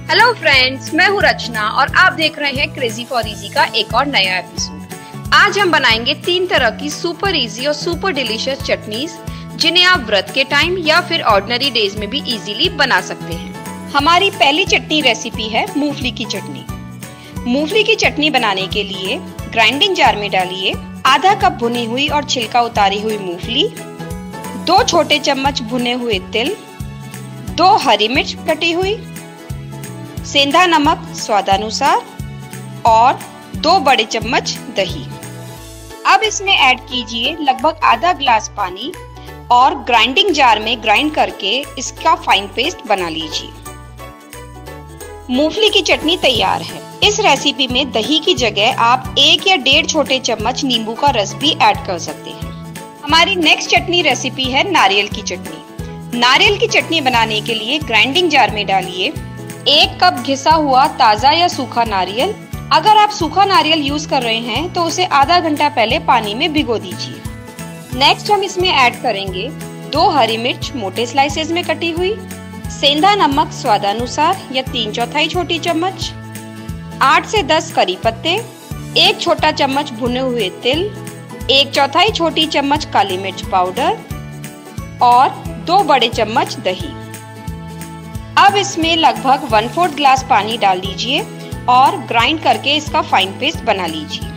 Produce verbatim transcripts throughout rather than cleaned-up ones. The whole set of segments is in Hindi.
हेलो फ्रेंड्स, मैं हूँ रचना और आप देख रहे हैं क्रेजी फॉर इजी का एक और नया एपिसोड। आज हम बनाएंगे तीन तरह की सुपर इजी और सुपर डिलीशियस चटनीज, जिन्हें आप व्रत के टाइम या फिर ऑर्डिनरी डेज में भी इजीली बना सकते हैं। हमारी पहली चटनी रेसिपी है मूंगफली की चटनी। मूंगफली की चटनी बनाने के लिए ग्राइंडिंग जार में डालिए आधा कप भुनी हुई और छिलका उतारी हुई मूंगफली, दो छोटे चम्मच भुने हुए तिल, दो हरी मिर्च कटी हुई, सेंधा नमक स्वादानुसार और दो बड़े चम्मच दही। अब इसमें ऐड कीजिए लगभग आधा ग्लास पानी और ग्राइंडिंग जार में ग्राइंड करके इसका फाइन पेस्ट बना लीजिए। मूंगफली की चटनी तैयार है। इस रेसिपी में दही की जगह आप एक या डेढ़ छोटे चम्मच नींबू का रस भी ऐड कर सकते हैं। हमारी नेक्स्ट चटनी रेसिपी है नारियल की चटनी। नारियल की चटनी बनाने के लिए ग्राइंडिंग जार में डालिए एक कप घिसा हुआ ताजा या सूखा नारियल। अगर आप सूखा नारियल यूज कर रहे हैं तो उसे आधा घंटा पहले पानी में भिगो दीजिए। नेक्स्ट हम इसमें ऐड करेंगे दो हरी मिर्च मोटे स्लाइसेस में कटी हुई, सेंधा नमक स्वादानुसार या तीन चौथाई छोटी चम्मच, आठ से दस करी पत्ते, एक छोटा चम्मच भुने हुए तिल, एक चौथाई छोटी चम्मच काली मिर्च पाउडर और दो बड़े चम्मच दही। अब इसमें लगभग वन फोर्थ ग्लास पानी डाल दीजिए और ग्राइंड करके इसका फाइन पेस्ट बना लीजिए।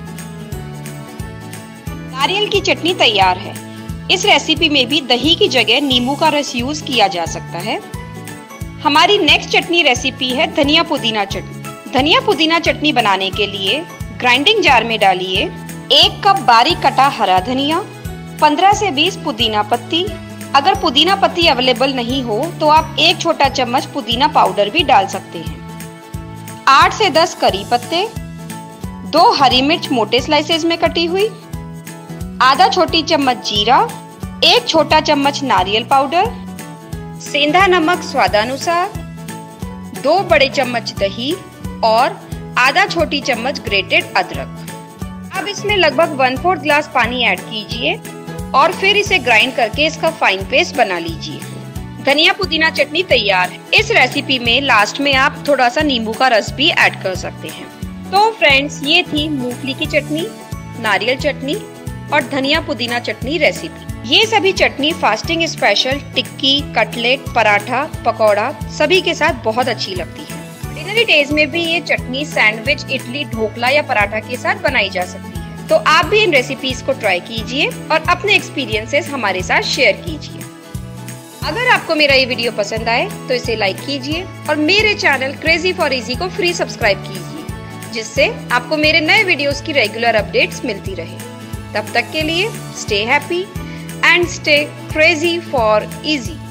नारियल की चटनी तैयार है। इस रेसिपी में भी दही की जगह नींबू का रस यूज किया जा सकता है। हमारी नेक्स्ट चटनी रेसिपी है धनिया पुदीना चटनी। धनिया पुदीना चटनी बनाने के लिए ग्राइंडिंग जार में डालिए एक कप बारीक कटा हरा धनिया, पंद्रह से बीस पुदीना पत्ती। अगर पुदीना पत्ती अवेलेबल नहीं हो तो आप एक छोटा चम्मच पुदीना पाउडर भी डाल सकते हैं। आठ से दस करी पत्ते, दो हरी मिर्च मोटे स्लाइसेस में कटी हुई, आधा छोटी चम्मच जीरा, एक छोटा चम्मच नारियल पाउडर, सेंधा नमक स्वादानुसार, दो बड़े चम्मच दही और आधा छोटी चम्मच ग्रेटेड अदरक। अब इसमें लगभग वन फोर्थ ग्लास पानी ऐड कीजिए और फिर इसे ग्राइंड करके इसका फाइन पेस्ट बना लीजिए। धनिया पुदीना चटनी तैयार है। इस रेसिपी में लास्ट में आप थोड़ा सा नींबू का रस भी ऐड कर सकते हैं। तो फ्रेंड्स, ये थी मूंगफली की चटनी, नारियल चटनी और धनिया पुदीना चटनी रेसिपी। ये सभी chutney fasting special, tikki, cutlet, paratha, pakora सभी के साथ बहुत अच्छी लगती है। ऑर्डिनरी डेज में भी ये चटनी सैंडविच, इडली, ढोकला या पराठा के साथ बनाई जा सकती है। तो आप भी इन रेसिपीज को ट्राई कीजिए और अपने एक्सपीरियंसेस हमारे साथ शेयर कीजिए। अगर आपको मेरा ये वीडियो पसंद आए तो इसे लाइक कीजिए और मेरे चैनल क्रेजी फॉर इजी को फ्री सब्सक्राइब कीजिए, जिससे आपको मेरे नए वीडियोस की रेगुलर अपडेट्स मिलती रहे। तब तक के लिए stay happy and stay crazy for easy.